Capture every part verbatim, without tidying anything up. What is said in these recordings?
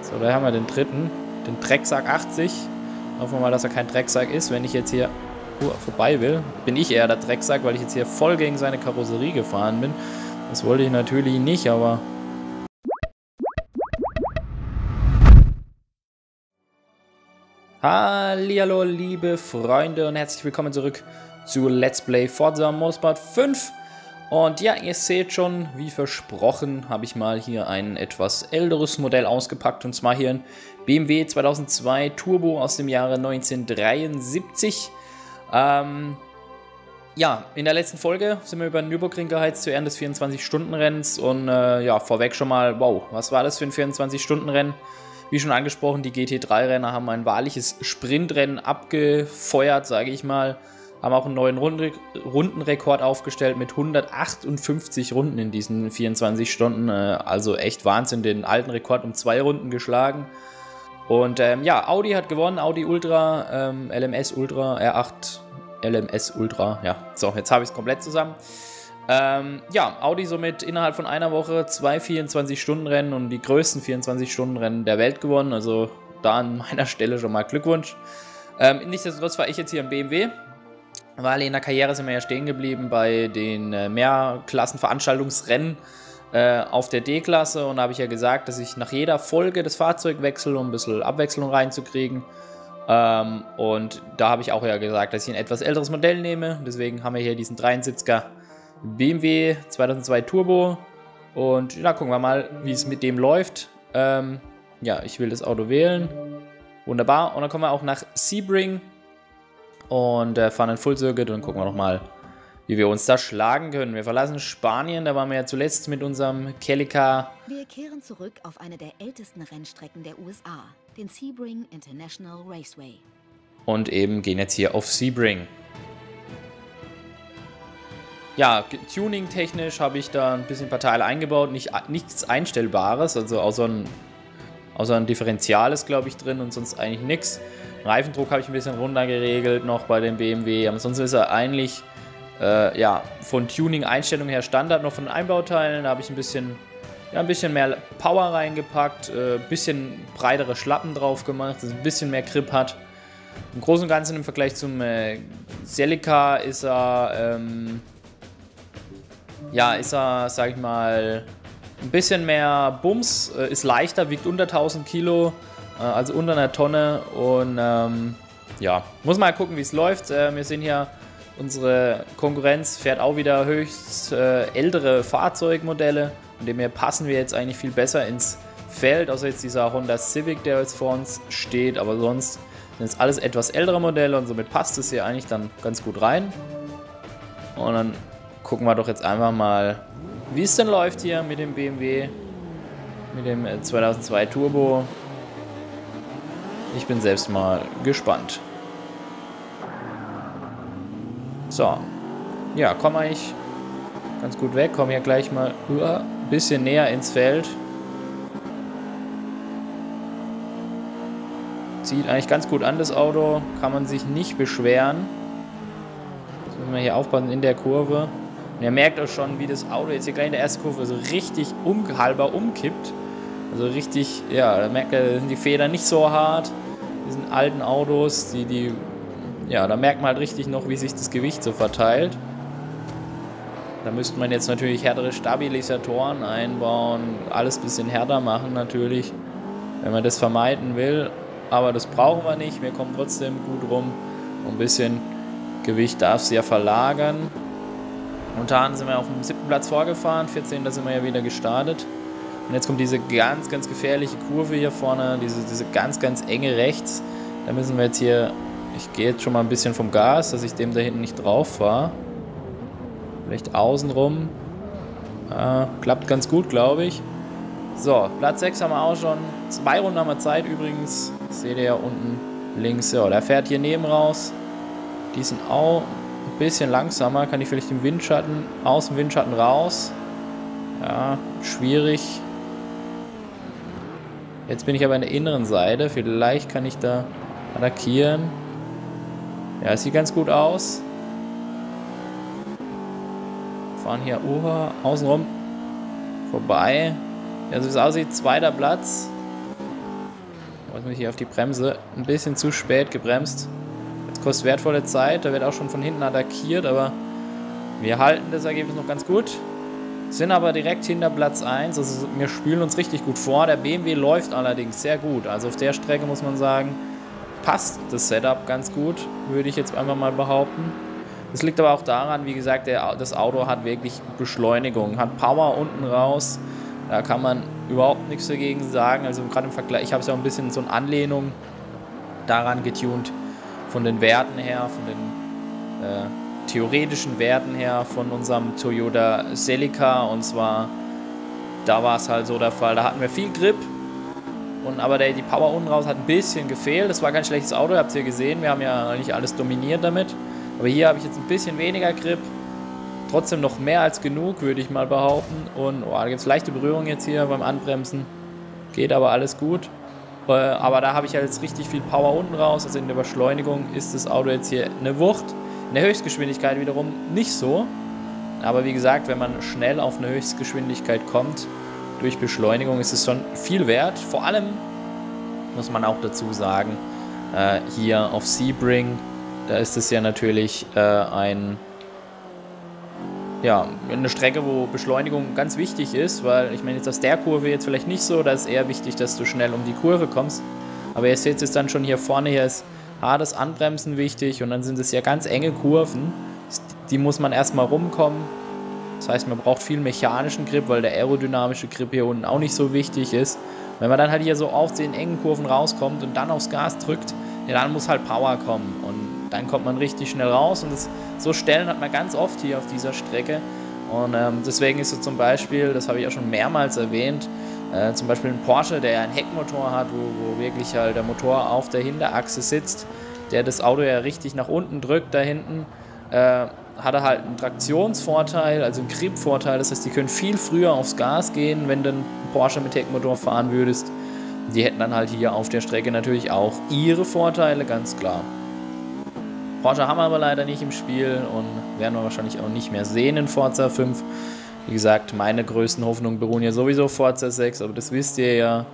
So, da haben wir den dritten. Den Drecksack achtzig. Hoffen wir mal, dass er kein Drecksack ist. Wenn ich jetzt hier uh, vorbei will, bin ich eher der Drecksack, weil ich jetzt hier voll gegen seine Karosserie gefahren bin. Das wollte ich natürlich nicht, aber... Hallihallo, liebe Freunde und herzlich willkommen zurück zu Let's Play Forza Motorsport fünf. Und ja, ihr seht schon, wie versprochen, habe ich mal hier ein etwas älteres Modell ausgepackt. Und zwar hier ein B M W zweitausendzwei Turbo aus dem Jahre neunzehnhundertdreiundsiebzig. Ähm, ja, in der letzten Folge sind wir über den Nürburgring geheizt zu Ehren des vierundzwanzig-Stunden-Rennens. Und äh, ja, vorweg schon mal, wow, was war das für ein vierundzwanzig-Stunden-Rennen? Wie schon angesprochen, die G T drei Renner haben ein wahrliches Sprintrennen abgefeuert, sage ich mal. Haben auch einen neuen Runde Rundenrekord aufgestellt mit hundertachtundfünfzig Runden in diesen vierundzwanzig Stunden. Also echt Wahnsinn, den alten Rekord um zwei Runden geschlagen. Und ähm, ja, Audi hat gewonnen, Audi Ultra, ähm, L M S Ultra, R acht L M S Ultra. Ja, so, jetzt habe ich es komplett zusammen. Ähm, ja, Audi somit innerhalb von einer Woche zwei vierundzwanzig-Stunden-Rennen und die größten vierundzwanzig-Stunden-Rennen der Welt gewonnen. Also da an meiner Stelle schon mal Glückwunsch. Ähm, nichtsdestotrotz war ich jetzt hier im B M W, weil in der Karriere sind wir ja stehen geblieben bei den äh, Mehrklassenveranstaltungsrennen äh, auf der D-Klasse. Und da habe ich ja gesagt, dass ich nach jeder Folge das Fahrzeug wechsle, um ein bisschen Abwechslung reinzukriegen. Ähm, und da habe ich auch ja gesagt, dass ich ein etwas älteres Modell nehme. Deswegen haben wir hier diesen dreiundsitziger B M W zweitausendzwei Turbo und da gucken wir mal, wie es mit dem läuft. Ähm, ja, ich will das Auto wählen. Wunderbar. Und dann kommen wir auch nach Sebring und äh, fahren ein Full Circuit und gucken wir noch mal, wie wir uns da schlagen können. Wir verlassen Spanien, da waren wir ja zuletzt mit unserem Celica. Wir kehren zurück auf eine der ältesten Rennstrecken der U S A, den Sebring International Raceway. Und eben gehen jetzt hier auf Sebring. Ja, tuning-technisch habe ich da ein bisschen ein paar Teile eingebaut, nicht, nichts Einstellbares, also außer ein, außer ein Differential ist, glaube ich, drin und sonst eigentlich nichts. Reifendruck habe ich ein bisschen runtergeregelt noch bei dem B M W, ansonsten ist er eigentlich äh, ja, von Tuning-Einstellungen her Standard, noch von den Einbauteilen, da habe ich ein bisschen, ja, ein bisschen mehr Power reingepackt, ein äh, bisschen breitere Schlappen drauf gemacht, dass es ein bisschen mehr Grip hat. Im Großen und Ganzen im Vergleich zum äh, Celica ist er... Ähm, Ja, ist er, sag ich mal, ein bisschen mehr Bums, ist leichter, wiegt unter tausend Kilo, also unter einer Tonne und ähm, ja, muss mal gucken, wie es läuft. Äh, wir sehen hier, unsere Konkurrenz fährt auch wieder höchst äh, ältere Fahrzeugmodelle, und dem her passen wir jetzt eigentlich viel besser ins Feld, außer jetzt dieser Honda Civic, der jetzt vor uns steht, aber sonst sind es alles etwas ältere Modelle und somit passt es hier eigentlich dann ganz gut rein. Und dann gucken wir doch jetzt einfach mal, wie es denn läuft hier mit dem B M W, mit dem zweitausendzwei Turbo. Ich bin selbst mal gespannt. So, ja, komm eigentlich ganz gut weg, komm hier gleich mal uh, ein bisschen näher ins Feld. Sieht eigentlich ganz gut an, das Auto, kann man sich nicht beschweren. Jetzt müssen wir hier aufpassen in der Kurve. Und ihr merkt auch schon, wie das Auto jetzt hier gleich in der ersten Kurve so richtig um, halber umkippt. Also richtig, ja, da merkt ihr, sind die Federn nicht so hart. Diesen alten Autos, die, die, ja, da merkt man halt richtig noch, wie sich das Gewicht so verteilt. Da müsste man jetzt natürlich härtere Stabilisatoren einbauen, alles ein bisschen härter machen natürlich, wenn man das vermeiden will. Aber das brauchen wir nicht, wir kommen trotzdem gut rum. Ein bisschen Gewicht darf es ja verlagern. Momentan sind wir auf dem siebten Platz vorgefahren, vierzehnten sind wir ja wieder gestartet. Und jetzt kommt diese ganz, ganz gefährliche Kurve hier vorne, diese, diese ganz, ganz enge rechts. Da müssen wir jetzt hier, ich gehe jetzt schon mal ein bisschen vom Gas, dass ich dem da hinten nicht drauf fahre. Vielleicht außenrum. Äh, klappt ganz gut, glaube ich. So, Platz sechs haben wir auch schon. Zwei Runden haben wir Zeit übrigens. Das seht ihr ja unten links. Ja, der fährt hier neben raus. Die sind auch ein bisschen langsamer, kann ich vielleicht im Windschatten, aus dem Windschatten raus. Ja, schwierig. Jetzt bin ich aber in der inneren Seite, vielleicht kann ich da attackieren. Ja, es sieht ganz gut aus. Fahren hier uh, außenrum vorbei. Ja, so wie es aussieht, zweiter Platz. Jetzt muss ich hier auf die Bremse. Ein bisschen zu spät gebremst. Das kostet wertvolle Zeit. Da wird auch schon von hinten attackiert, aber wir halten das Ergebnis noch ganz gut. Sind aber direkt hinter Platz eins. Also wir spülen uns richtig gut vor. Der B M W läuft allerdings sehr gut. Also auf der Strecke muss man sagen, passt das Setup ganz gut, würde ich jetzt einfach mal behaupten. Das liegt aber auch daran, wie gesagt, der, das Auto hat wirklich Beschleunigung, hat Power unten raus. Da kann man überhaupt nichts dagegen sagen. Also gerade im Vergleich, ich habe es ja auch ein bisschen so eine Anlehnung daran getunt, von den Werten her, von den äh, theoretischen Werten her von unserem Toyota Celica. Und zwar, da war es halt so der Fall, da hatten wir viel Grip. Und aber der, die Power unten raus hat ein bisschen gefehlt. Das war kein schlechtes Auto, ihr habt es hier gesehen. Wir haben ja nicht alles dominiert damit. Aber hier habe ich jetzt ein bisschen weniger Grip. Trotzdem noch mehr als genug, würde ich mal behaupten. Und oh, da gibt es leichte Berührung jetzt hier beim Anbremsen. Geht aber alles gut. Äh, aber da habe ich ja jetzt richtig viel Power unten raus. Also in der Beschleunigung ist das Auto jetzt hier eine Wucht. In der Höchstgeschwindigkeit wiederum nicht so. Aber wie gesagt, wenn man schnell auf eine Höchstgeschwindigkeit kommt, durch Beschleunigung ist es schon viel wert. Vor allem muss man auch dazu sagen, äh, hier auf Sebring, da ist es ja natürlich äh, ein, ja, eine Strecke, wo Beschleunigung ganz wichtig ist, weil ich meine jetzt aus der Kurve jetzt vielleicht nicht so, da ist eher wichtig, dass du schnell um die Kurve kommst. Aber ihr seht es dann schon hier vorne, hier ist hartes Anbremsen wichtig und dann sind es ja ganz enge Kurven, die muss man erstmal rumkommen. Das heißt, man braucht viel mechanischen Grip, weil der aerodynamische Grip hier unten auch nicht so wichtig ist. Wenn man dann halt hier so auf den engen Kurven rauskommt und dann aufs Gas drückt, ja, dann muss halt Power kommen und dann kommt man richtig schnell raus und das, so Stellen hat man ganz oft hier auf dieser Strecke und ähm, deswegen ist so zum Beispiel, das habe ich auch schon mehrmals erwähnt, äh, zum Beispiel ein Porsche, der ja einen Heckmotor hat, wo, wo wirklich halt der Motor auf der Hinterachse sitzt, der das Auto ja richtig nach unten drückt da hinten, äh, hat er halt einen Traktionsvorteil, also einen Grip-Vorteil, das heißt, die können viel früher aufs Gas gehen, wenn du einen Porsche mit Heckmotor fahren würdest. Die hätten dann halt hier auf der Strecke natürlich auch ihre Vorteile, ganz klar. Porsche haben wir aber leider nicht im Spiel und werden wir wahrscheinlich auch nicht mehr sehen in Forza fünf. Wie gesagt, meine größten Hoffnungen beruhen ja sowieso auf Forza sechs, aber das wisst ihr ja.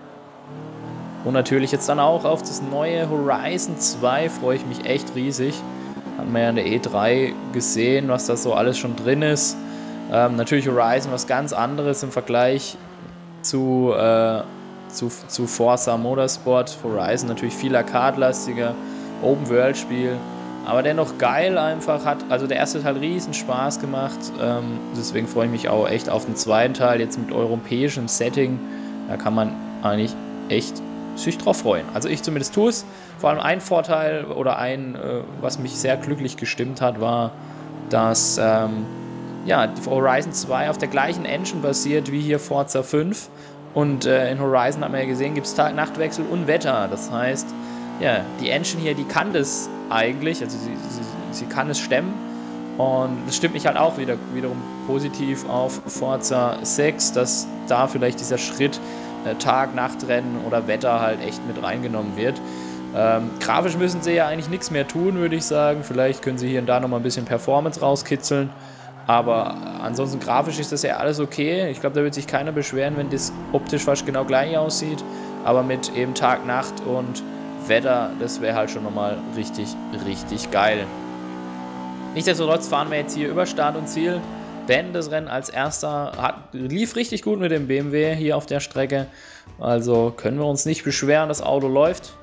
Und natürlich jetzt dann auch auf das neue Horizon zwei freue ich mich echt riesig. Hat man ja in der E drei gesehen, was da so alles schon drin ist. Ähm, natürlich Horizon was ganz anderes im Vergleich zu, äh, zu, zu Forza Motorsport. Horizon natürlich viel arcade-lastiger, Open-World-Spiel, aber dennoch geil einfach. Hat, also der erste Teil riesen Spaß gemacht. Ähm, deswegen freue ich mich auch echt auf den zweiten Teil, jetzt mit europäischem Setting. Da kann man eigentlich echt sich drauf freuen. Also ich zumindest tue es. Vor allem ein Vorteil oder ein, äh, was mich sehr glücklich gestimmt hat, war, dass ähm, ja, die Horizon zwei auf der gleichen Engine basiert wie hier Forza fünf. Und äh, in Horizon hat man ja gesehen, gibt es Tag-Nacht-Wechsel und Wetter. Das heißt, ja, die Engine hier, die kann das eigentlich, also sie, sie, sie kann es stemmen. Und das stimmt mich halt auch wieder, wiederum positiv auf Forza sechs, dass da vielleicht dieser Schritt äh, Tag-Nacht-Rennen oder Wetter halt echt mit reingenommen wird. Ähm, grafisch müssen sie ja eigentlich nichts mehr tun, würde ich sagen. Vielleicht können sie hier und da nochmal ein bisschen Performance rauskitzeln. Aber ansonsten grafisch ist das ja alles okay. Ich glaube, da wird sich keiner beschweren, wenn das optisch fast genau gleich aussieht. Aber mit eben Tag, Nacht und Wetter, das wäre halt schon nochmal richtig, richtig geil. Nichtsdestotrotz fahren wir jetzt hier über Start und Ziel. Denn das Rennen als erster hat, lief richtig gut mit dem B M W hier auf der Strecke. Also können wir uns nicht beschweren, das Auto läuft.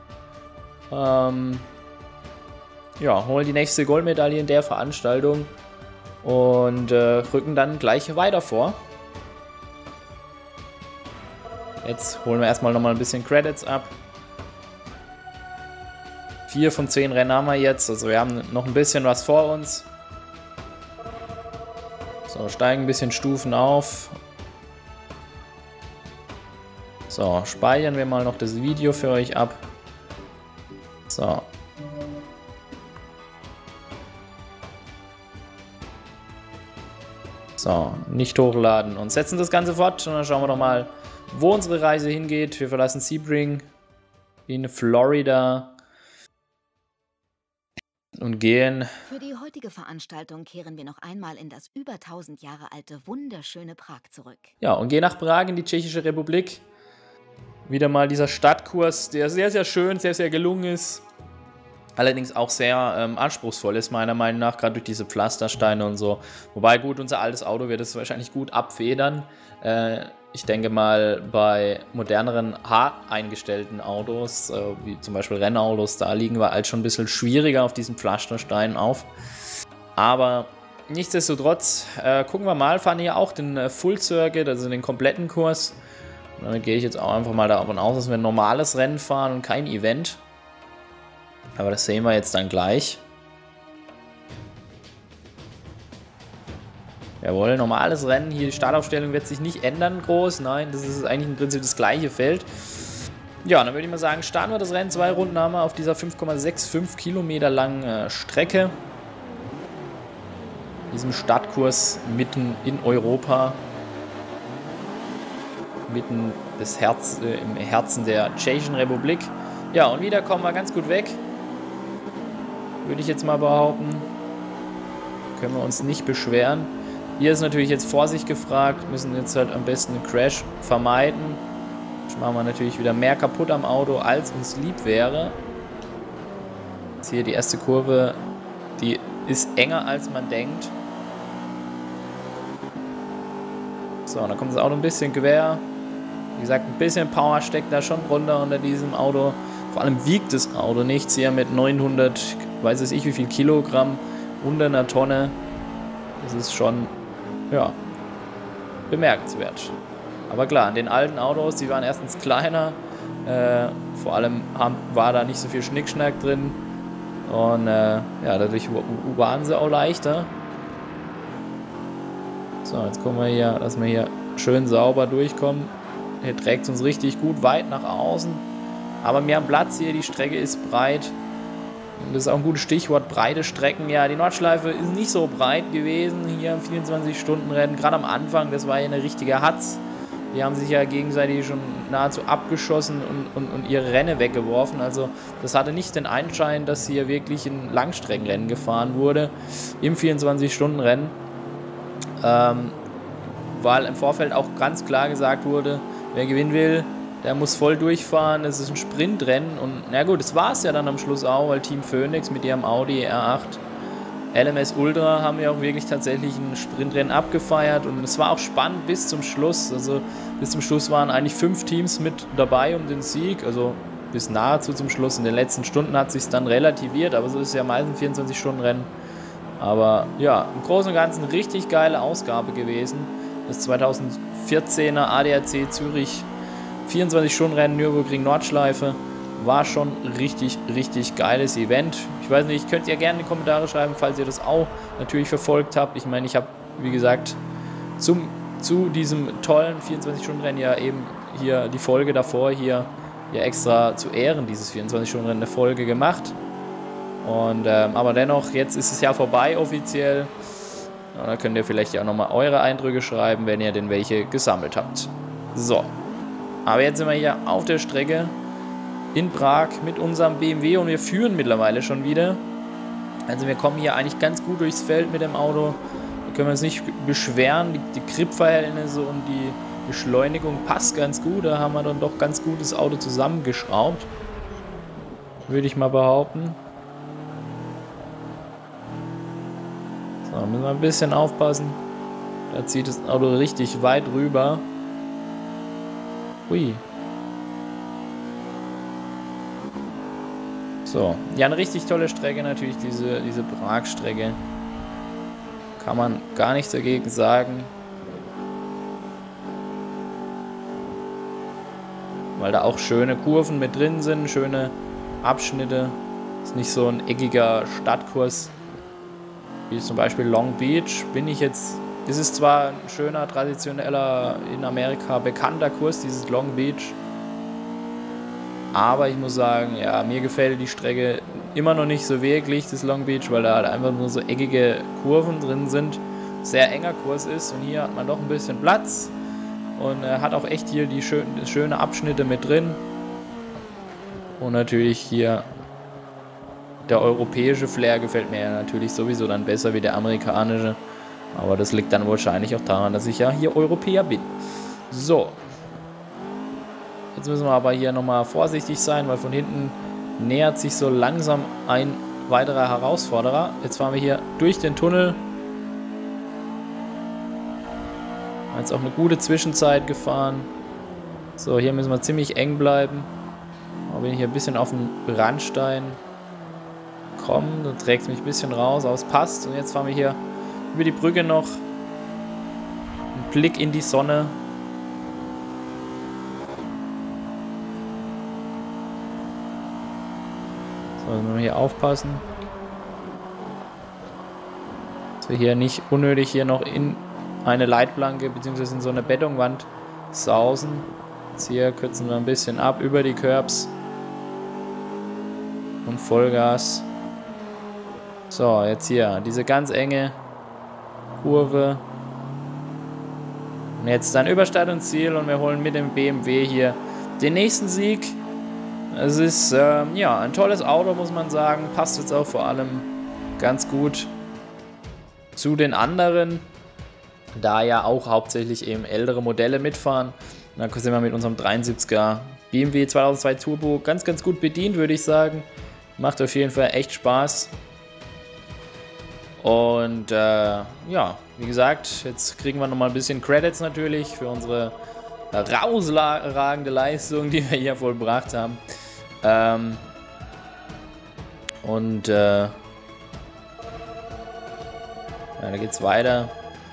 Ähm, ja, holen die nächste Goldmedaille in der Veranstaltung und äh, rücken dann gleich weiter vor. Jetzt holen wir erstmal nochmal ein bisschen Credits ab. Vier von zehn Rennen haben wir jetzt, also wir haben noch ein bisschen was vor uns. So, steigen ein bisschen Stufen auf. So, speichern wir mal noch das Video für euch ab. So. So, nicht hochladen und setzen das Ganze fort. Und dann schauen wir doch mal, wo unsere Reise hingeht. Wir verlassen Sebring in Florida und gehen. Für die heutige Veranstaltung kehren wir noch einmal in das über tausend Jahre alte wunderschöne Prag zurück. Ja, und gehen nach Prag in die Tschechische Republik. Wieder mal dieser Stadtkurs, der sehr, sehr schön, sehr, sehr gelungen ist. Allerdings auch sehr ähm, anspruchsvoll ist, meiner Meinung nach, gerade durch diese Pflastersteine und so. Wobei, gut, unser altes Auto wird es wahrscheinlich gut abfedern. Äh, ich denke mal, bei moderneren, hart eingestellten Autos, äh, wie zum Beispiel Rennautos, da liegen wir halt schon ein bisschen schwieriger auf diesen Pflastersteinen auf. Aber nichtsdestotrotz, äh, gucken wir mal, fahren hier auch den äh, Full Circuit, also den kompletten Kurs. Und damit gehe ich jetzt auch einfach mal davon aus, dass wir ein normales Rennen fahren und kein Event. Aber das sehen wir jetzt dann gleich. Jawohl, normales Rennen. Hier die Startaufstellung wird sich nicht ändern groß. Nein, das ist eigentlich im Prinzip das gleiche Feld. Ja, dann würde ich mal sagen, starten wir das Rennen. Zwei Runden haben wir auf dieser fünf Komma fünfundsechzig Kilometer langen äh, Strecke. Diesem Stadtkurs mitten in Europa. Mitten des Herz, äh, im Herzen der Tschechischen Republik. Ja, und wieder kommen wir ganz gut weg. Würde ich jetzt mal behaupten. Können wir uns nicht beschweren. Hier ist natürlich jetzt Vorsicht gefragt. Müssen jetzt halt am besten einen Crash vermeiden. Jetzt machen wir natürlich wieder mehr kaputt am Auto, als uns lieb wäre. Jetzt hier die erste Kurve. Die ist enger, als man denkt. So, dann kommt das Auto ein bisschen quer. Wie gesagt, ein bisschen Power steckt da schon drunter unter diesem Auto. Vor allem wiegt das Auto nichts hier mit neunhundert, weiß es ich wie viel Kilogramm, unter einer Tonne. Das ist schon, ja, bemerkenswert. Aber klar, an den alten Autos, die waren erstens kleiner, äh, vor allem haben, war da nicht so viel Schnickschnack drin. Und äh, ja, dadurch waren sie auch leichter. So, jetzt kommen wir hier, dass wir hier schön sauber durchkommen. Hier trägt es uns richtig gut weit nach außen. Aber wir haben Platz hier, die Strecke ist breit. Und das ist auch ein gutes Stichwort, breite Strecken. Ja, die Nordschleife ist nicht so breit gewesen hier im vierundzwanzig-Stunden-Rennen. Gerade am Anfang, das war ja eine richtige Hatz. Die haben sich ja gegenseitig schon nahezu abgeschossen und, und, und ihre Rennen weggeworfen. Also das hatte nicht den Anschein, dass hier wirklich ein Langstreckenrennen gefahren wurde im vierundzwanzig-Stunden-Rennen. Ähm, weil im Vorfeld auch ganz klar gesagt wurde, wer gewinnen will, der muss voll durchfahren, es ist ein Sprintrennen und na gut, das war es ja dann am Schluss auch, weil Team Phoenix mit ihrem Audi R acht L M S Ultra haben ja auch wirklich tatsächlich ein Sprintrennen abgefeiert und es war auch spannend bis zum Schluss, also bis zum Schluss waren eigentlich fünf Teams mit dabei um den Sieg, also bis nahezu zum Schluss, in den letzten Stunden hat es sich dann relativiert, aber so ist es ja meistens vierundzwanzig-Stunden-Rennen, aber ja, im Großen und Ganzen richtig geile Ausgabe gewesen, das zweitausendvierzehner A D A C Zürich vierundzwanzig-Stunden-Rennen Nürburgring Nordschleife war schon richtig, richtig geiles Event. Ich weiß nicht, könnt ihr gerne in die Kommentare schreiben, falls ihr das auch natürlich verfolgt habt. Ich meine, ich habe, wie gesagt, zum, zu diesem tollen vierundzwanzig-Stunden-Rennen ja eben hier die Folge davor hier ja extra zu Ehren dieses vierundzwanzig-Stunden-Rennen eine Folge gemacht. Und ähm, aber dennoch, jetzt ist es ja vorbei offiziell. Ja, da könnt ihr vielleicht ja auch nochmal eure Eindrücke schreiben, wenn ihr denn welche gesammelt habt. So. Aber jetzt sind wir hier auf der Strecke in Prag mit unserem B M W und wir führen mittlerweile schon wieder. Also wir kommen hier eigentlich ganz gut durchs Feld mit dem Auto. Da können wir uns nicht beschweren. Die, die Grip-Verhältnisse und die Beschleunigung passt ganz gut. Da haben wir dann doch ganz gut das Auto zusammengeschraubt. Würde ich mal behaupten. So, müssen wir ein bisschen aufpassen. Da zieht das Auto richtig weit rüber. Ui. So, ja, eine richtig tolle Strecke natürlich, diese, diese Prag-Strecke. Kann man gar nichts dagegen sagen. Weil da auch schöne Kurven mit drin sind, schöne Abschnitte. Ist nicht so ein eckiger Stadtkurs wie zum Beispiel Long Beach. Bin ich jetzt... Es ist zwar ein schöner, traditioneller, in Amerika bekannter Kurs, dieses Long Beach. Aber ich muss sagen, ja, mir gefällt die Strecke immer noch nicht so wirklich, das Long Beach, weil da halt einfach nur so eckige Kurven drin sind. Sehr enger Kurs ist und hier hat man doch ein bisschen Platz. Und er äh, hat auch echt hier die schön, schöne Abschnitte mit drin. Und natürlich hier der europäische Flair gefällt mir ja natürlich sowieso dann besser wie der amerikanische. Aber das liegt dann wahrscheinlich auch daran, dass ich ja hier Europäer bin. So. Jetzt müssen wir aber hier nochmal vorsichtig sein, weil von hinten nähert sich so langsam ein weiterer Herausforderer. Jetzt fahren wir hier durch den Tunnel. Jetzt auch eine gute Zwischenzeit gefahren. So, hier müssen wir ziemlich eng bleiben. Da bin ich hier ein bisschen auf dem Randstein. Komm, du trägst mich ein bisschen raus, aber es passt. Und jetzt fahren wir hier über die Brücke noch. Ein Blick in die Sonne. So, müssen wir hier aufpassen. Dass wir hier nicht unnötig hier noch in eine Leitplanke bzw. in so eine Betonwand sausen. Jetzt hier kürzen wir ein bisschen ab über die Curbs. Und Vollgas. So, jetzt hier diese ganz enge Kurve. Und jetzt dann Überstart und Ziel und wir holen mit dem B M W hier den nächsten Sieg. Es ist ähm, ja ein tolles Auto, muss man sagen. Passt jetzt auch vor allem ganz gut zu den anderen, da ja auch hauptsächlich eben ältere Modelle mitfahren. Und dann sind wir mit unserem dreiundsiebziger B M W zweitausendzwei Turbo ganz, ganz gut bedient, würde ich sagen. Macht auf jeden Fall echt Spaß. Und äh, ja, wie gesagt, jetzt kriegen wir nochmal ein bisschen Credits natürlich für unsere herausragende Leistung, die wir hier vollbracht haben. Ähm, und äh, ja, da geht's weiter.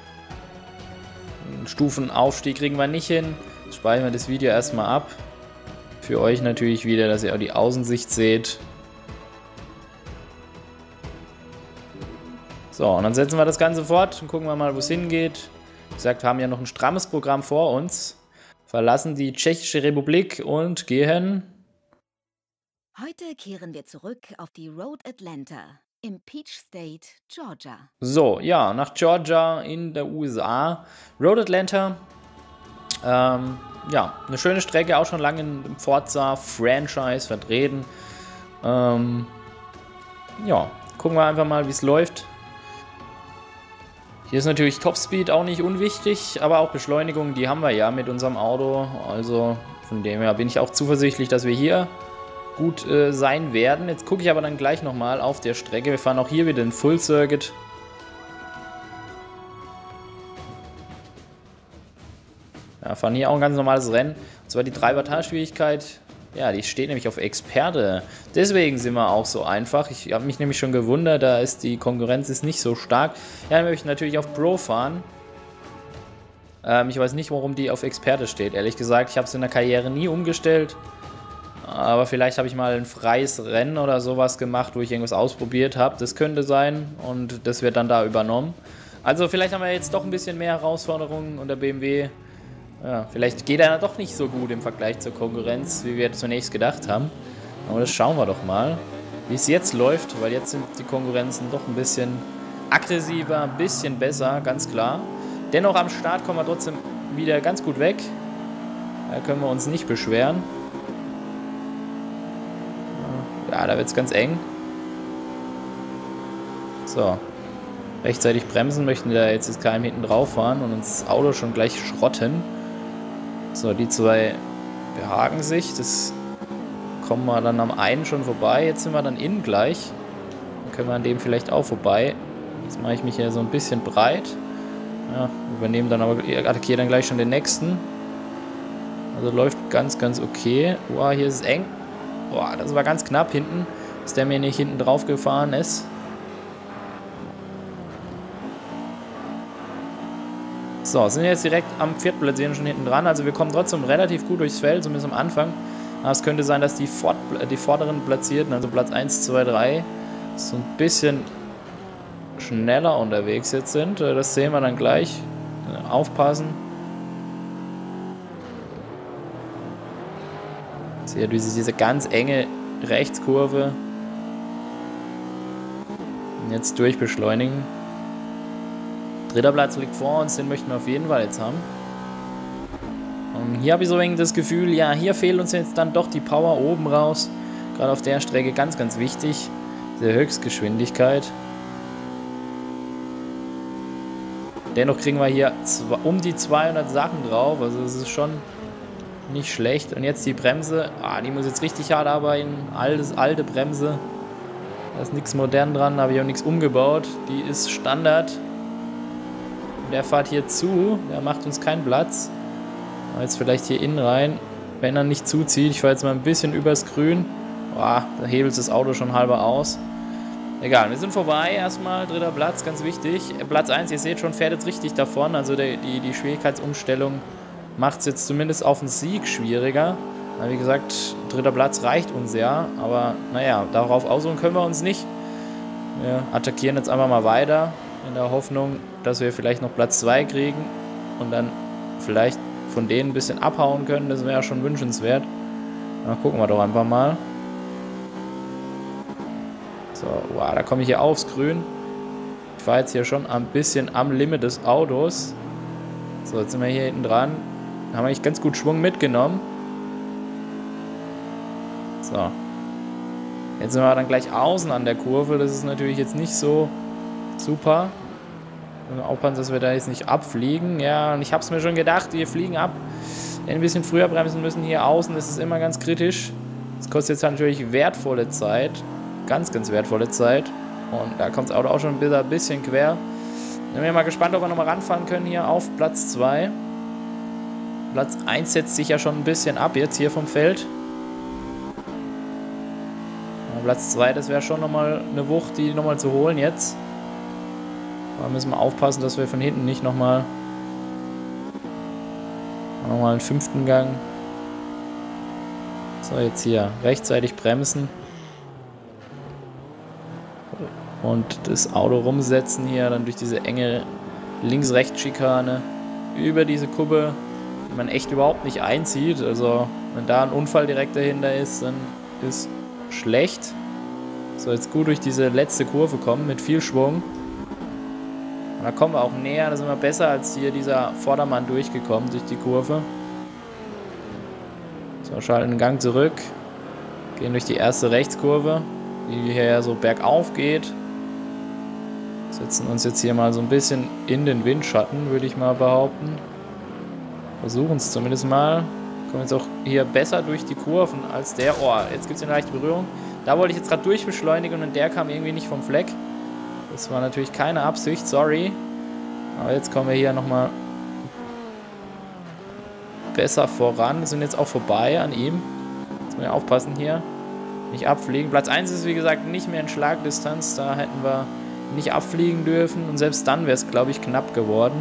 Einen Stufenaufstieg kriegen wir nicht hin. Jetzt speichern wir das Video erstmal ab. Für euch natürlich wieder, dass ihr auch die Außensicht seht. So, und dann setzen wir das Ganze fort und gucken wir mal, wo es hingeht. Wie gesagt, wir haben ja noch ein strammes Programm vor uns. Verlassen die Tschechische Republik und gehen... Heute kehren wir zurück auf die Road Atlanta im Peach State, Georgia. So, ja, nach Georgia in der U S A. Road Atlanta. Ähm, ja, eine schöne Strecke, auch schon lange im Forza-Franchise vertreten. Ähm, ja, gucken wir einfach mal, wie es läuft. Hier ist natürlich Topspeed auch nicht unwichtig, aber auch Beschleunigung, die haben wir ja mit unserem Auto. Also von dem her bin ich auch zuversichtlich, dass wir hier gut äh, sein werden. Jetzt gucke ich aber dann gleich nochmal auf der Strecke. Wir fahren auch hier wieder in Full Circuit. Ja, fahren hier auch ein ganz normales Rennen. Und zwar die Treiber-Schwierigkeit. Ja, die steht nämlich auf Experte. Deswegen sind wir auch so einfach. Ich habe mich nämlich schon gewundert, da ist die Konkurrenz ist nicht so stark. Ja, dann möchte ich natürlich auf Pro fahren. Ähm, ich weiß nicht, warum die auf Experte steht. Ehrlich gesagt, ich habe es in der Karriere nie umgestellt. Aber vielleicht habe ich mal ein freies Rennen oder sowas gemacht, wo ich irgendwas ausprobiert habe. Das könnte sein und das wird dann da übernommen. Also vielleicht haben wir jetzt doch ein bisschen mehr Herausforderungen und der B M W... Ja, vielleicht geht er doch nicht so gut im Vergleich zur Konkurrenz, wie wir zunächst gedacht haben. Aber das schauen wir doch mal, wie es jetzt läuft, weil jetzt sind die Konkurrenzen doch ein bisschen aggressiver, ein bisschen besser, ganz klar. Dennoch am Start kommen wir trotzdem wieder ganz gut weg. Da können wir uns nicht beschweren. Ja, da wird es ganz eng. So. Rechtzeitig bremsen, möchten wir da jetzt das K M hinten drauf fahren und uns das Auto schon gleich schrotten. So, die zwei behaken sich. Das kommen wir dann am einen schon vorbei. Jetzt sind wir dann innen gleich. Dann können wir an dem vielleicht auch vorbei. Jetzt mache ich mich hier so ein bisschen breit. Ja, übernehmen dann aber, attackiere dann gleich schon den nächsten. Also läuft ganz, ganz okay. Boah, hier ist es eng. Boah, das war ganz knapp hinten, dass der mir nicht hinten drauf gefahren ist. So, sind jetzt direkt am Viertplatzieren schon hinten dran. Also wir kommen trotzdem relativ gut durchs Feld, zumindest am Anfang. Aber es könnte sein, dass die, Fort die vorderen Platzierten, also Platz eins, zwei, drei, so ein bisschen schneller unterwegs jetzt sind. Das sehen wir dann gleich. Aufpassen. Jetzt hier diese ganz enge Rechtskurve. Und jetzt durchbeschleunigen. Dritter Platz liegt vor uns, den möchten wir auf jeden Fall jetzt haben. Und hier habe ich so ein wenig das Gefühl, ja, hier fehlt uns jetzt dann doch die Power oben raus. Gerade auf der Strecke ganz, ganz wichtig. Diese Höchstgeschwindigkeit. Dennoch kriegen wir hier um die zweihundert Sachen drauf. Also es ist schon Nicht schlecht. Und jetzt die Bremse. Ah, die muss jetzt richtig hart arbeiten. Altes, alte Bremse. Da ist nichts modern dran, da habe ich auch nichts umgebaut. Die ist Standard. Und der fährt hier zu. Der macht uns keinen Platz. Aber jetzt vielleicht hier innen rein. Wenn er nicht zuzieht. Ich fahre jetzt mal ein bisschen übers Grün. Boah, da hebelt das Auto schon halber aus. Egal, wir sind vorbei erstmal. Dritter Platz, ganz wichtig. Platz eins, ihr seht schon, fährt jetzt richtig davon. Also die, die, die Schwierigkeitsumstellung macht es jetzt zumindest auf den Sieg schwieriger. Na, wie gesagt, dritter Platz reicht uns ja. Aber naja, darauf ausruhen können wir uns nicht. Wir attackieren jetzt einfach mal weiter. In der Hoffnung, dass wir vielleicht noch Platz zwei kriegen. Und dann vielleicht von denen ein bisschen abhauen können. Das wäre ja schon wünschenswert. Na, gucken wir doch einfach mal. So, wow, da komme ich hier aufs Grün. Ich fahre jetzt hier schon ein bisschen am Limit des Autos. So, jetzt sind wir hier hinten dran. Da haben wir eigentlich ganz gut Schwung mitgenommen. So. Jetzt sind wir dann gleich außen an der Kurve. Das ist natürlich jetzt nicht so super. Wir müssen aufpassen, dass wir da jetzt nicht abfliegen. Ja, und ich habe es mir schon gedacht, wir fliegen ab. Ein bisschen früher bremsen müssen hier außen. Das ist immer ganz kritisch. Das kostet jetzt natürlich wertvolle Zeit. Ganz, ganz wertvolle Zeit. Und da kommt das Auto auch schon wieder ein bisschen quer. Dann bin ich mal gespannt, ob wir nochmal ranfahren können hier auf Platz zwei. Platz eins setzt sich ja schon ein bisschen ab jetzt hier vom Feld. Ja, Platz zwei, das wäre schon nochmal eine Wucht, die nochmal zu holen jetzt. Da müssen wir aufpassen, dass wir von hinten nicht nochmal nochmal einen fünften Gang. So, jetzt hier rechtzeitig bremsen. Und das Auto rumsetzen hier, dann durch diese enge Links-Rechts-Schikane über diese Kuppe, die man echt überhaupt nicht einzieht. Also wenn da ein Unfall direkt dahinter ist, dann ist schlecht. So, jetzt gut durch diese letzte Kurve kommen mit viel Schwung. Und da kommen wir auch näher, da sind wir besser als hier dieser Vordermann durchgekommen durch die Kurve. So, schalten den Gang zurück, gehen durch die erste Rechtskurve, die hier ja so bergauf geht. Setzen uns jetzt hier mal so ein bisschen in den Windschatten, würde ich mal behaupten. Versuchen es zumindest mal. Kommen jetzt auch hier besser durch die Kurven als der. Oh, jetzt gibt es eine leichte Berührung. Da wollte ich jetzt gerade durchbeschleunigen und der kam irgendwie nicht vom Fleck. Das war natürlich keine Absicht, sorry. Aber jetzt kommen wir hier nochmal besser voran. Wir sind jetzt auch vorbei an ihm. Jetzt müssen wir aufpassen hier. Nicht abfliegen. Platz eins ist wie gesagt nicht mehr in Schlagdistanz. Da hätten wir nicht abfliegen dürfen und selbst dann wäre es, glaube ich, knapp geworden.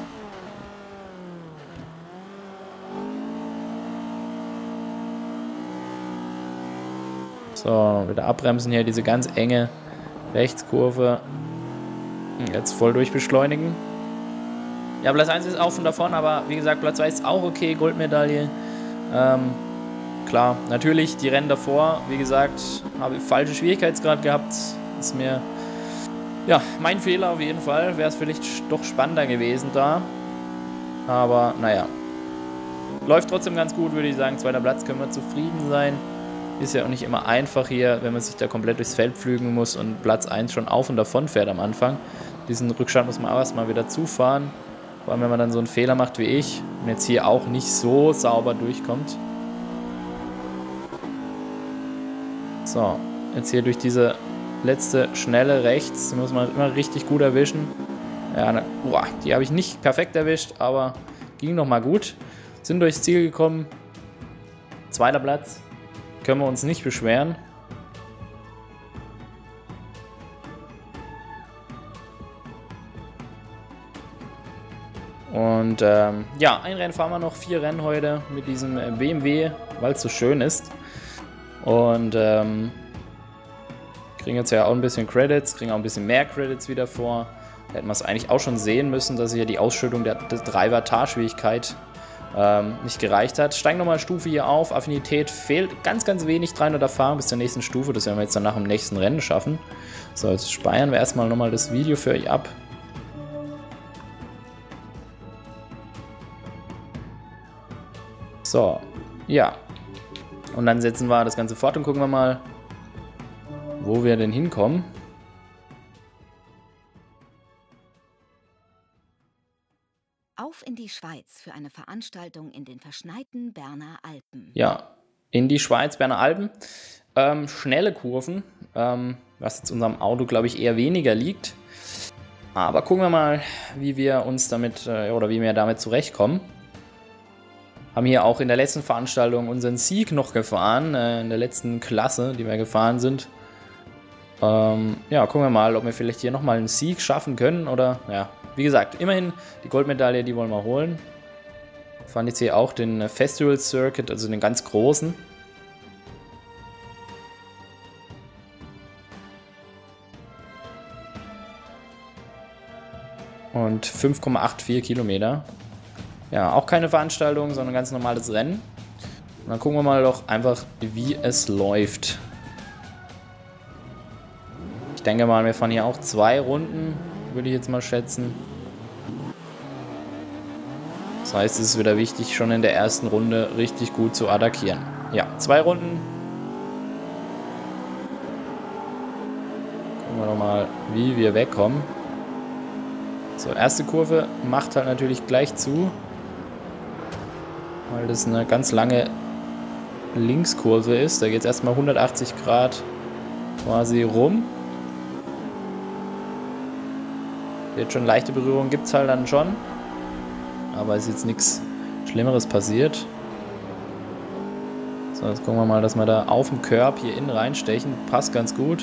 So, wieder abbremsen hier, diese ganz enge Rechtskurve. Jetzt voll durchbeschleunigen. Ja, Platz eins ist auf und davon, aber wie gesagt, Platz zwei ist auch okay, Goldmedaille. Ähm, klar, natürlich die Rennen davor, wie gesagt, habe ich falsche Schwierigkeitsgrad gehabt. Ist mir, ja, mein Fehler auf jeden Fall. Wäre es vielleicht doch spannender gewesen da. Aber naja, läuft trotzdem ganz gut, würde ich sagen. Zweiter Platz, können wir zufrieden sein. Ist ja auch nicht immer einfach hier, wenn man sich da komplett durchs Feld pflügen muss und Platz eins schon auf und davon fährt am Anfang. Diesen Rückstand muss man auch erstmal wieder zufahren. Vor allem, wenn man dann so einen Fehler macht wie ich und jetzt hier auch nicht so sauber durchkommt. So, jetzt hier durch diese letzte schnelle rechts, die muss man immer richtig gut erwischen. Ja, ne, boah, die habe ich nicht perfekt erwischt, aber ging nochmal gut. Sind durchs Ziel gekommen. Zweiter Platz. Können wir uns nicht beschweren. Und ähm, ja, ein Rennen fahren wir noch, vier Rennen heute mit diesem B M W, weil es so schön ist. Und ähm, kriegen jetzt ja auch ein bisschen Credits, kriegen auch ein bisschen mehr Credits wieder vor. Da hätten wir es eigentlich auch schon sehen müssen, dass hier die Ausschüttung der, der Driver-Tar-Schwierigkeit ähm, nicht gereicht hat. Steigen nochmal eine Stufe hier auf. Affinität fehlt ganz, ganz wenig, dreihundert Erfahrung bis zur nächsten Stufe. Das werden wir jetzt dann nach dem nächsten Rennen schaffen. So, jetzt speichern wir erstmal nochmal das Video für euch ab. So, ja. Und dann setzen wir das Ganze fort und gucken wir mal, wo wir denn hinkommen. Auf in die die Schweiz für eine Veranstaltung in den verschneiten Berner Alpen. Ja, in die Schweiz, Berner Alpen. Ähm, schnelle Kurven, ähm, was jetzt unserem Auto, glaube ich, eher weniger liegt. Aber gucken wir mal, wie wir uns damit, äh, oder wie wir damit zurechtkommen. Haben hier auch in der letzten Veranstaltung unseren Sieg noch gefahren, äh, in der letzten Klasse, die wir gefahren sind. Ähm, ja, gucken wir mal, ob wir vielleicht hier nochmal einen Sieg schaffen können. Oder, ja, wie gesagt, immerhin die Goldmedaille, die wollen wir holen. Wir fahren jetzt hier auch den Festival Circuit, also den ganz großen. Und fünf Komma vierundachtzig Kilometer. Ja, auch keine Veranstaltung, sondern ein ganz normales Rennen. Und dann gucken wir mal doch einfach, wie es läuft. Ich denke mal, wir fahren hier auch zwei Runden, würde ich jetzt mal schätzen. Das heißt, es ist wieder wichtig, schon in der ersten Runde richtig gut zu attackieren. Ja, zwei Runden. Gucken wir doch mal, wie wir wegkommen. So, erste Kurve macht halt natürlich gleich zu, weil das eine ganz lange Linkskurve ist. Da geht es erstmal hundertachtzig Grad quasi rum. Jetzt schon leichte Berührung gibt es halt dann schon, aber ist jetzt nichts Schlimmeres passiert. So, jetzt gucken wir mal, dass wir da auf dem Curb hier innen reinstechen. Passt ganz gut.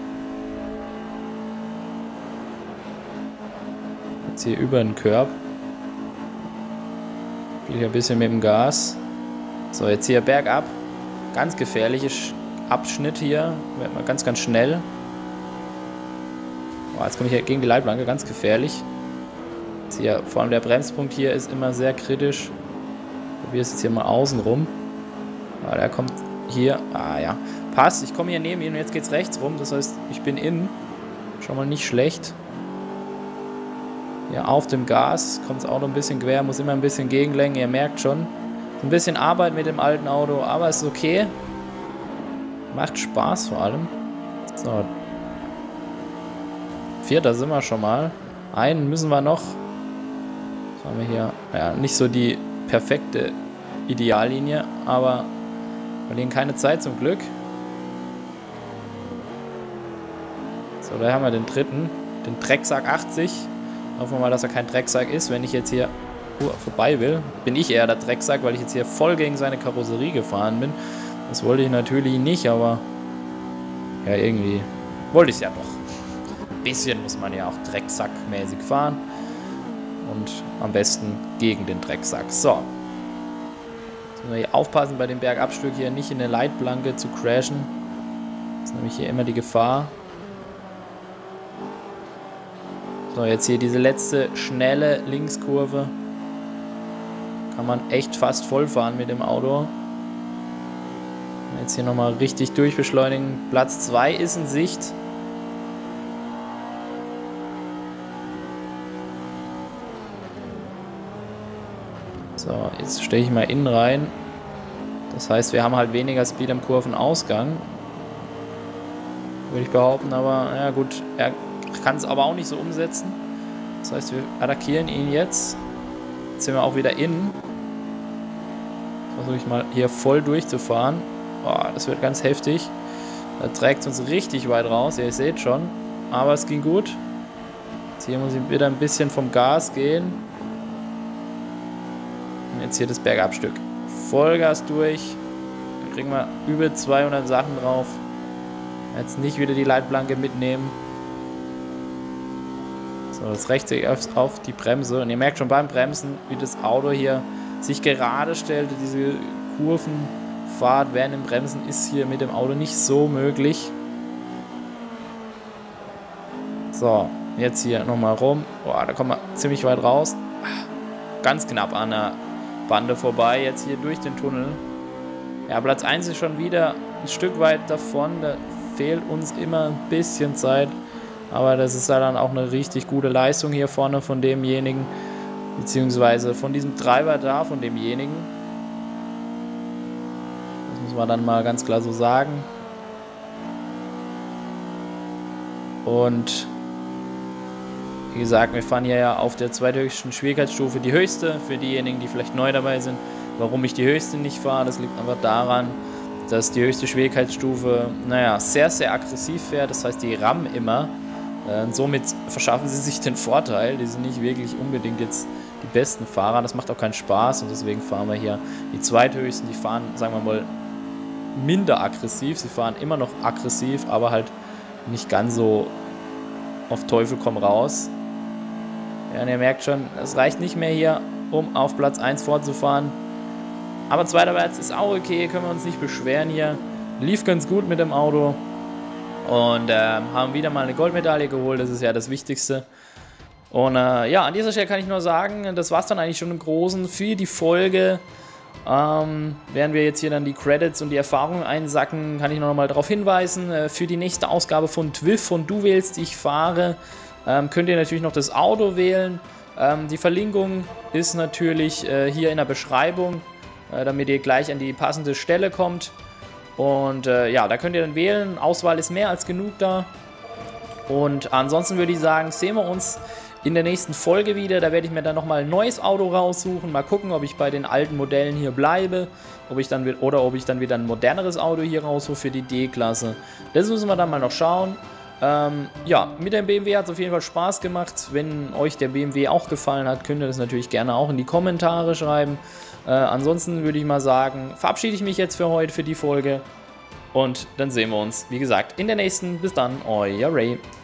Jetzt hier über den Curb. Spiele hier ein bisschen mit dem Gas. So, jetzt hier bergab. Ganz gefährlicher Abschnitt hier. Wird mal ganz, ganz schnell. Oh, jetzt komme ich hier gegen die Leitplanke. Ganz gefährlich. Jetzt hier, vor allem der Bremspunkt hier ist immer sehr kritisch. Ich probiere es jetzt hier mal außen rum. Ah, der kommt hier. Ah ja. Passt. Ich komme hier neben ihn und jetzt geht es rechts rum. Das heißt, ich bin innen. Schon mal nicht schlecht. Ja, auf dem Gas kommt das Auto ein bisschen quer, muss immer ein bisschen gegenlenken, ihr merkt schon. Ein bisschen Arbeit mit dem alten Auto, aber es ist okay. Macht Spaß vor allem. So. Vierter sind wir schon mal. Einen müssen wir noch. Was haben wir hier? Ja, nicht so die perfekte Ideallinie, aber wir verlieren keine Zeit zum Glück. So, da haben wir den dritten. Den Drecksack achtzig. Hoffen wir mal, dass er kein Drecksack ist. Wenn ich jetzt hier uh, vorbei will, bin ich eher der Drecksack, weil ich jetzt hier voll gegen seine Karosserie gefahren bin. Das wollte ich natürlich nicht, aber ja, irgendwie wollte ich es ja doch. Ein bisschen muss man ja auch Drecksackmäßig fahren. Und am besten gegen den Drecksack. So. Jetzt müssen wir hier aufpassen, bei dem Bergabstück hier nicht in eine Leitplanke zu crashen. Das ist nämlich hier immer die Gefahr. So, jetzt hier diese letzte schnelle Linkskurve. Kann man echt fast voll fahren mit dem Auto. Jetzt hier nochmal richtig durchbeschleunigen. Platz zwei ist in Sicht. So, jetzt stehe ich mal innen rein. Das heißt, wir haben halt weniger Speed am Kurvenausgang. Würde ich behaupten, aber ja gut, er kann es aber auch nicht so umsetzen. Das heißt, wir attackieren ihn jetzt. Jetzt sind wir auch wieder innen. Versuche ich mal hier voll durchzufahren. Oh, das wird ganz heftig. Da trägt es uns richtig weit raus. Ja, ihr seht schon. Aber es ging gut. Jetzt hier muss ich wieder ein bisschen vom Gas gehen. Und jetzt hier das Bergabstück. Vollgas durch. Da kriegen wir über zweihundert Sachen drauf. Jetzt nicht wieder die Leitplanke mitnehmen. So, das rechts auf, auf die Bremse. Und ihr merkt schon beim Bremsen, wie das Auto hier sich gerade stellt. Diese Kurvenfahrt während dem Bremsen ist hier mit dem Auto nicht so möglich. So, jetzt hier nochmal rum. Boah, da kommen wir ziemlich weit raus. Ganz knapp an der Bande vorbei. Jetzt hier durch den Tunnel. Ja, Platz eins ist schon wieder ein Stück weit davon. Da fehlt uns immer ein bisschen Zeit. Aber das ist dann auch eine richtig gute Leistung hier vorne von demjenigen. Beziehungsweise von diesem Treiber da, von demjenigen. Das muss man dann mal ganz klar so sagen. Und Wie gesagt, wir fahren hier ja auf der zweithöchsten Schwierigkeitsstufe, die höchste, für diejenigen, die vielleicht neu dabei sind. Warum ich die höchste nicht fahre, das liegt einfach daran, dass die höchste Schwierigkeitsstufe, naja, sehr, sehr aggressiv fährt. Das heißt, die rammen immer. Und somit verschaffen sie sich den Vorteil. Die sind nicht wirklich unbedingt jetzt die besten Fahrer. Das macht auch keinen Spaß und deswegen fahren wir hier die zweithöchsten. Die fahren, sagen wir mal, minder aggressiv. Sie fahren immer noch aggressiv, aber halt nicht ganz so auf Teufel komm raus. Ja, und ihr merkt schon, es reicht nicht mehr hier, um auf Platz eins vorzufahren. Aber zweiter Platz ist auch okay, können wir uns nicht beschweren hier. Lief ganz gut mit dem Auto. Und äh, haben wieder mal eine Goldmedaille geholt, das ist ja das Wichtigste. Und äh, ja, an dieser Stelle kann ich nur sagen, das war es dann eigentlich schon im Großen für die Folge. Ähm, während wir jetzt hier dann die Credits und die Erfahrungen einsacken, kann ich noch mal darauf hinweisen, äh, für die nächste Ausgabe von Twiff von Du wählst, ich fahre, ähm, könnt ihr natürlich noch das Auto wählen. Ähm, die Verlinkung ist natürlich äh, hier in der Beschreibung, äh, damit ihr gleich an die passende Stelle kommt. Und äh, ja, da könnt ihr dann wählen. Auswahl ist mehr als genug da. Und ansonsten würde ich sagen, sehen wir uns in der nächsten Folge wieder. Da werde ich mir dann nochmal ein neues Auto raussuchen. Mal gucken, ob ich bei den alten Modellen hier bleibe. Ob ich dann, oder ob ich dann wieder ein moderneres Auto hier raussuche für die D-Klasse. Das müssen wir dann mal noch schauen. Ähm, ja, mit dem B M W hat es auf jeden Fall Spaß gemacht. Wenn euch der B M W auch gefallen hat, könnt ihr das natürlich gerne auch in die Kommentare schreiben. Äh, ansonsten würde ich mal sagen, verabschiede ich mich jetzt für heute, für die Folge. Und dann sehen wir uns, wie gesagt, in der nächsten. Bis dann, euer Ray.